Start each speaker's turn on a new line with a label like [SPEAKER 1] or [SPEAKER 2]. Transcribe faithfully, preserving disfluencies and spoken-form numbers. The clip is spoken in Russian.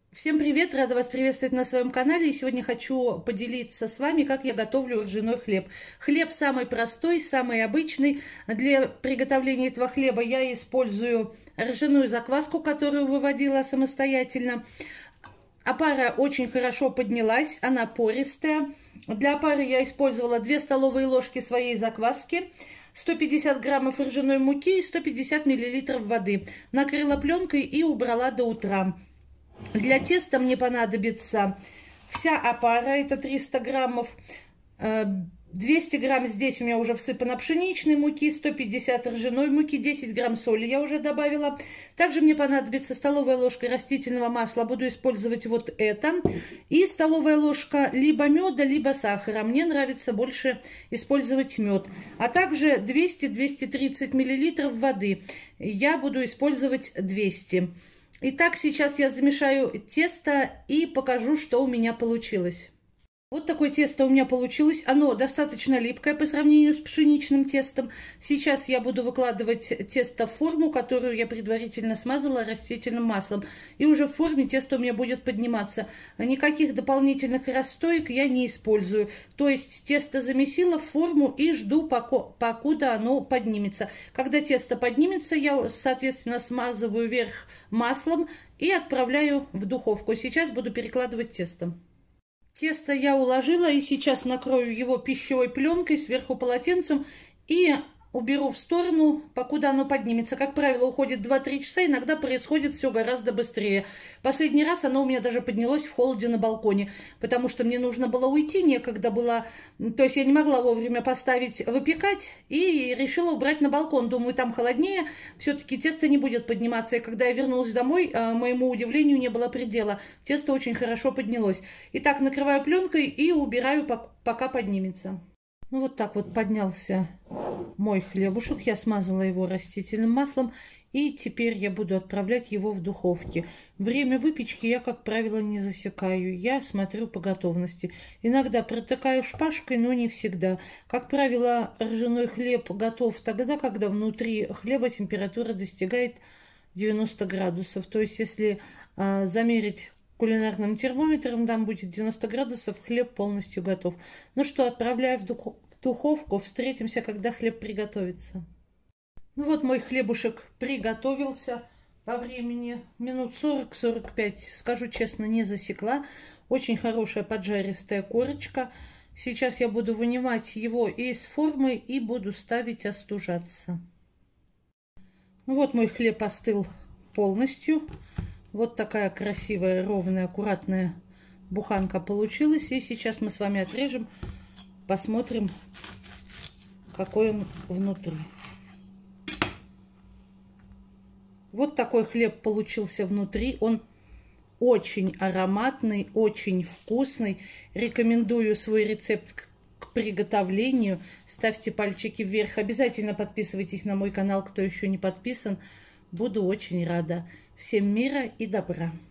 [SPEAKER 1] Всем привет! Рада вас приветствовать на своем канале. И сегодня хочу поделиться с вами, как я готовлю ржаной хлеб. Хлеб самый простой, самый обычный. Для приготовления этого хлеба я использую ржаную закваску, которую выводила самостоятельно. Опара очень хорошо поднялась, она пористая. Для опары я использовала две столовые ложки своей закваски, сто пятьдесят граммов ржаной муки и сто пятьдесят миллилитров воды. Накрыла пленкой и убрала до утра. Для теста мне понадобится вся опара, это триста граммов, двести грамм здесь у меня уже всыпано пшеничной муки, сто пятьдесят ржаной муки, десять грамм соли я уже добавила. Также мне понадобится столовая ложка растительного масла, буду использовать вот это. И столовая ложка либо меда, либо сахара. Мне нравится больше использовать мед. А также двести — двести тридцать миллилитров воды. Я буду использовать двести. Итак, сейчас я замешаю тесто и покажу, что у меня получилось. Вот такое тесто у меня получилось. Оно достаточно липкое по сравнению с пшеничным тестом. Сейчас я буду выкладывать тесто в форму, которую я предварительно смазала растительным маслом. И уже в форме тесто у меня будет подниматься. Никаких дополнительных расстоек я не использую. То есть тесто замесила в форму и жду, покуда оно поднимется. Когда тесто поднимется, я, соответственно, смазываю верх маслом и отправляю в духовку. Сейчас буду перекладывать тесто. Тесто я уложила и сейчас накрою его пищевой пленкой, сверху полотенцем и уберу в сторону, покуда оно поднимется. Как правило, уходит два-три часа, иногда происходит все гораздо быстрее. Последний раз оно у меня даже поднялось в холоде на балконе, потому что мне нужно было уйти, некогда было, то есть я не могла вовремя поставить выпекать и решила убрать на балкон. Думаю, там холоднее, все-таки тесто не будет подниматься. И когда я вернулась домой, моему удивлению не было предела. Тесто очень хорошо поднялось. Итак, накрываю пленкой и убираю, пока поднимется. Ну вот так вот поднялся мой хлебушек. Я смазала его растительным маслом. И теперь я буду отправлять его в духовке. Время выпечки я, как правило, не засекаю. Я смотрю по готовности. Иногда протыкаю шпажкой, но не всегда. Как правило, ржаной хлеб готов тогда, когда внутри хлеба температура достигает девяноста градусов. То есть, если а, замерить кулинарным термометром, там будет девяносто градусов, хлеб полностью готов. Ну что, отправляю в духовку. Встретимся, когда хлеб приготовится. Ну вот мой хлебушек приготовился по времени. Минут сорок-сорок пять, скажу честно, не засекла. Очень хорошая поджаристая корочка. Сейчас я буду вынимать его из формы и буду ставить остужаться. Ну вот мой хлеб остыл полностью. Вот такая красивая, ровная, аккуратная буханка получилась. И сейчас мы с вами отрежем, посмотрим, какой он внутри. Вот такой хлеб получился внутри. Он очень ароматный, очень вкусный. Рекомендую свой рецепт к приготовлению. Ставьте пальчики вверх. Обязательно подписывайтесь на мой канал, кто еще не подписан. Буду очень рада. Всем мира и добра.